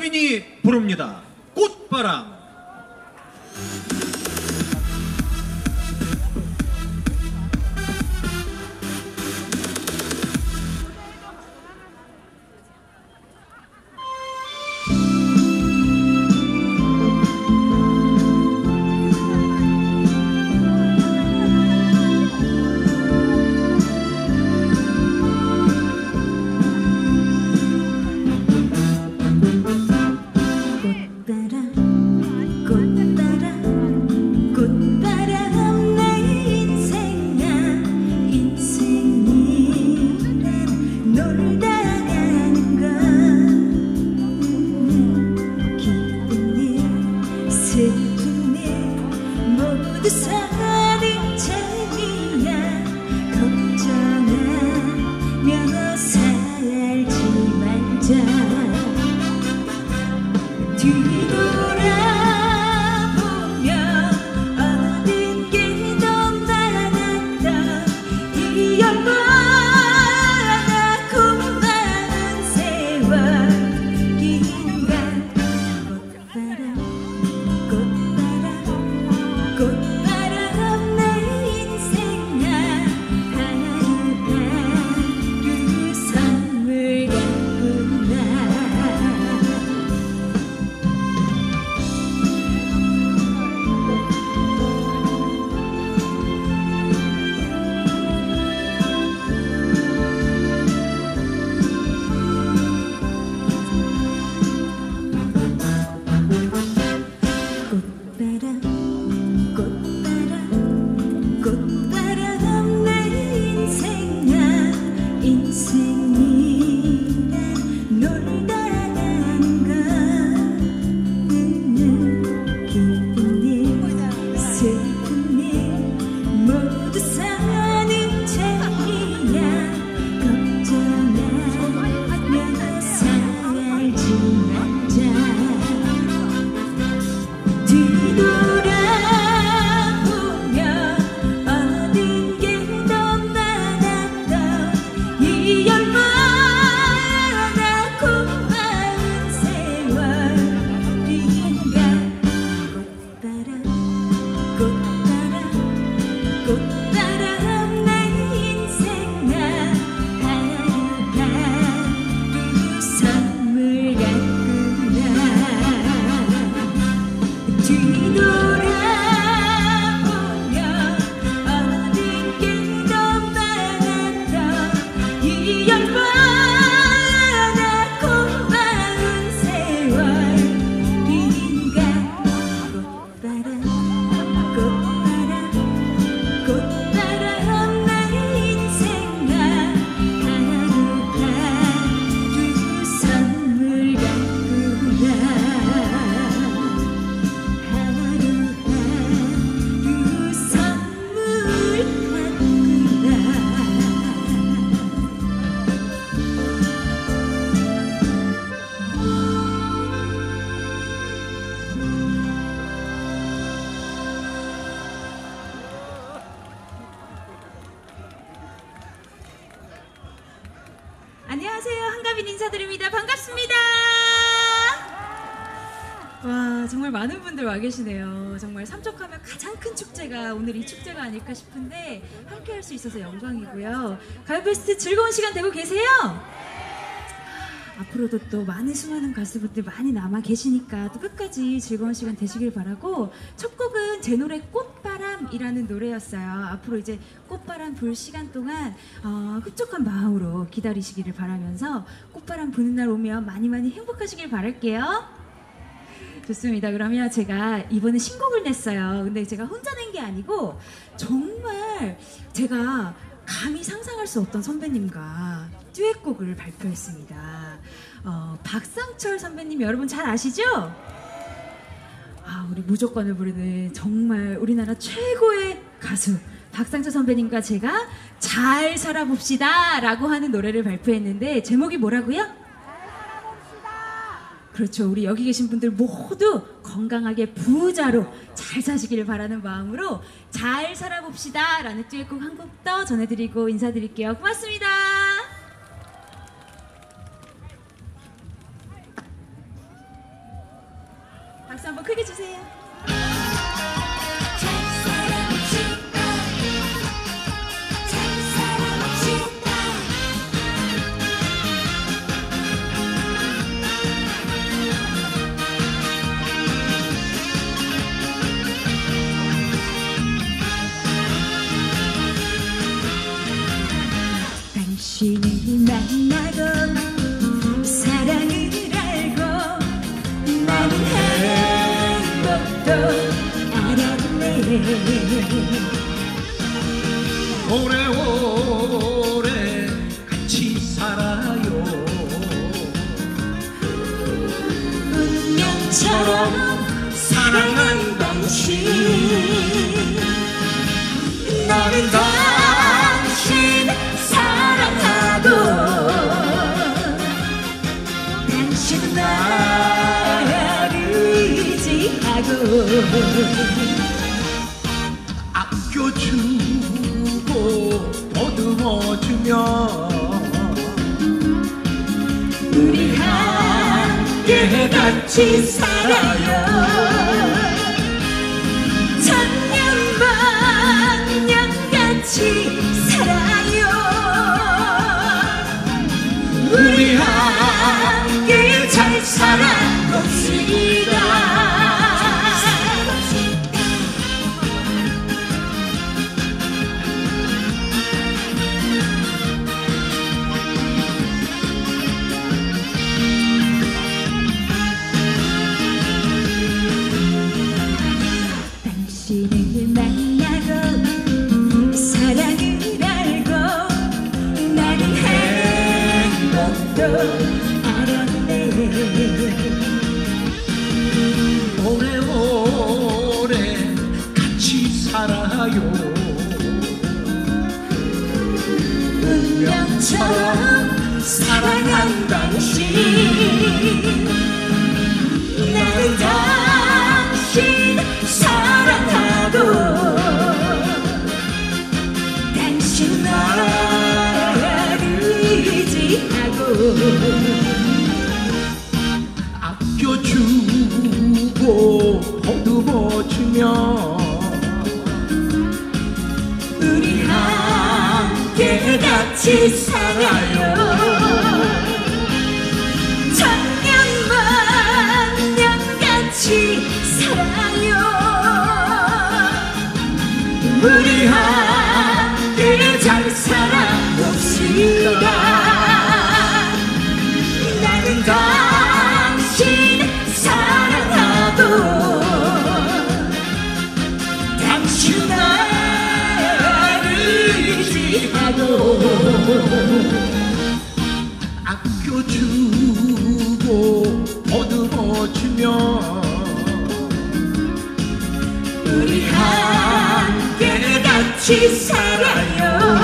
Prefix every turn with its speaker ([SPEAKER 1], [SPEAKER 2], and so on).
[SPEAKER 1] 한가민이 부릅니다. 꽃바람.
[SPEAKER 2] 안녕하세요. 한가민 인사드립니다. 반갑습니다. 와, 정말 많은 분들 와 계시네요. 정말 삼척하면 가장 큰 축제가 오늘 이 축제가 아닐까 싶은데 함께 할 수 있어서 영광이고요. 가요페스트 즐거운 시간 되고 계세요? 앞으로도 또 많은 수많은 가수분들 많이 남아 계시니까 또 끝까지 즐거운 시간 되시길 바라고, 첫 곡은 제 노래 꽃바람이라는 노래였어요. 앞으로 이제 꽃바람 불 시간 동안 흡족한 마음으로 기다리시기를 바라면서 꽃바람 부는 날 오면 많이 많이 행복하시길 바랄게요. 좋습니다. 그러면 제가 이번에 신곡을 냈어요. 근데 제가 혼자 낸 게 아니고 정말 제가 감히 상상할 수 없던 선배님과 듀엣곡을 발표했습니다. 박상철 선배님 여러분 잘 아시죠? 우리 무조건을 부르는 정말 우리나라 최고의 가수 박상철 선배님과 제가 잘 살아봅시다 라고 하는 노래를 발표했는데 제목이 뭐라고요? 그렇죠. 우리 여기 계신 분들 모두 건강하게 부자로 잘 사시기를 바라는 마음으로 잘 살아봅시다 라는 듀엣곡 한 곡 더 전해드리고 인사드릴게요. 고맙습니다. 박수 한번 크게 주세요. 당신을 만나고 사랑을 알고 나는 행복도 알았네.
[SPEAKER 1] 오래오래 같이 살아요.
[SPEAKER 2] 운명처럼 사랑한 당신, 나는 당신 사랑하고 당신 나를 의지하고
[SPEAKER 1] 아껴주고 보듬어주며
[SPEAKER 2] 우리 함께 같이 살아요. 천년 만년 같이 살아요. 우리 함께 잘 살아봅시다. 당신을 만나고 사랑을 알고 나는 행복도 알았네.
[SPEAKER 1] 오래오래 같이 살아요.
[SPEAKER 2] 운명처럼 사랑한 당신, 나는 당신 사랑하고 당신 나를 의지하고
[SPEAKER 1] 아껴주고 보듬어주며
[SPEAKER 2] 우리 함께 같이 살아요. 천년 만년 같이 살아요. 우리 함께 잘 살아봅시다. 나는 당신 사랑하고 당신 나를 의지하고
[SPEAKER 1] 아껴주고 보듬어주며
[SPEAKER 2] 우리 함께 같이 살아요.